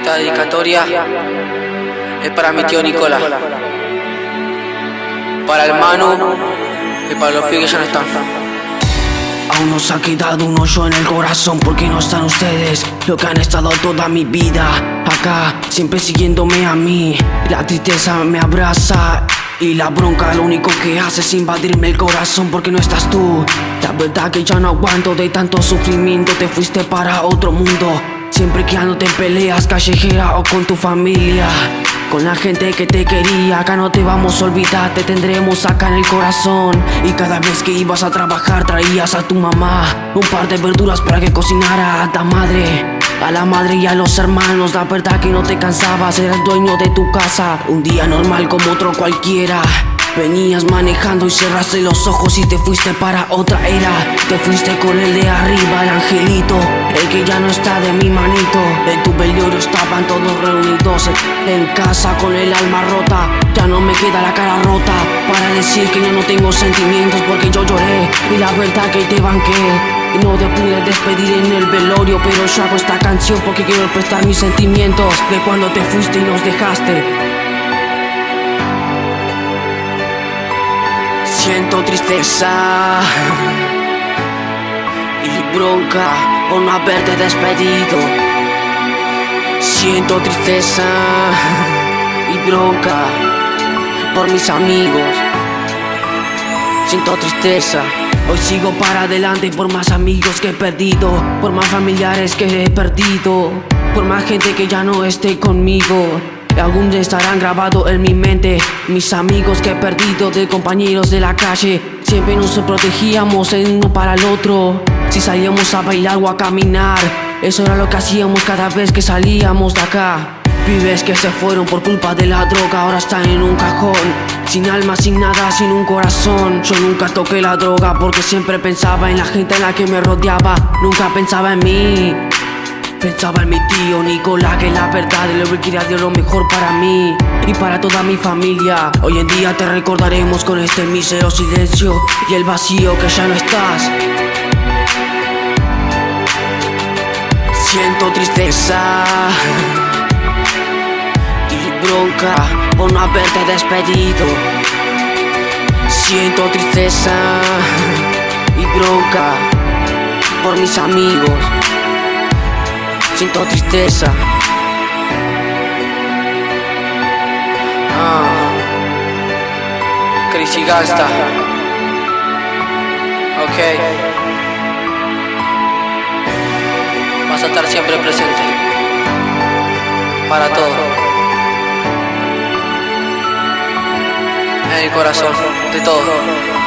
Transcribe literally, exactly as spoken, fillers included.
Esta dedicatoria es para mi tío Nicolás, para el Manu y para los pibes que ya no están. Aún nos ha quedado un hoyo en el corazón porque no están ustedes, lo que han estado toda mi vida acá, siempre siguiéndome a mí. La tristeza me abraza y la bronca lo único que hace es invadirme el corazón porque no estás tú. La verdad que ya no aguanto de tanto sufrimiento, te fuiste para otro mundo, siempre quedándote en peleas callejeras o con tu familia, con la gente que te quería. Acá no te vamos a olvidar, te tendremos acá en el corazón. Y cada vez que ibas a trabajar traías a tu mamá un par de verduras para que cocinara. A la madre, a la madre y a los hermanos, la verdad que no te cansabas, eras dueño de tu casa. Un día normal como otro cualquiera, venías manejando y cerraste los ojos y te fuiste para otra era. Te fuiste con el de arriba, el angelito, el que ya no está de mi manito. En tu velorio estaban todos reunidos en casa con el alma rota. Ya no me queda la cara rota para decir que ya no tengo sentimientos porque yo lloré y la verdad que te banqué. Y no te pude despedir en el velorio, pero yo hago esta canción porque quiero prestar mis sentimientos de cuando te fuiste y nos dejaste. Siento tristeza y bronca por no haberte despedido. Siento tristeza y bronca por mis amigos. Siento tristeza. Hoy sigo para adelante por más amigos que he perdido, por más familiares que he perdido, por más gente que ya no esté conmigo. Algún día estarán grabados en mi mente mis amigos que he perdido, de compañeros de la calle. Siempre nos protegíamos el uno para el otro. Si salíamos a bailar o a caminar, eso era lo que hacíamos cada vez que salíamos de acá. Pibes que se fueron por culpa de la droga, ahora están en un cajón, sin alma, sin nada, sin un corazón. Yo nunca toqué la droga porque siempre pensaba en la gente en la que me rodeaba, nunca pensaba en mí. Pensaba en mi tío Nicolás, que la verdad de lo que quería dio lo mejor para mí y para toda mi familia. Hoy en día te recordaremos con este mísero silencio y el vacío que ya no estás. Siento tristeza y bronca por no haberte despedido. Siento tristeza y bronca por mis amigos. Siento tristeza. Ah, Cris y Gasta. Ok. Vas a estar siempre presente para todo, en el corazón de todo.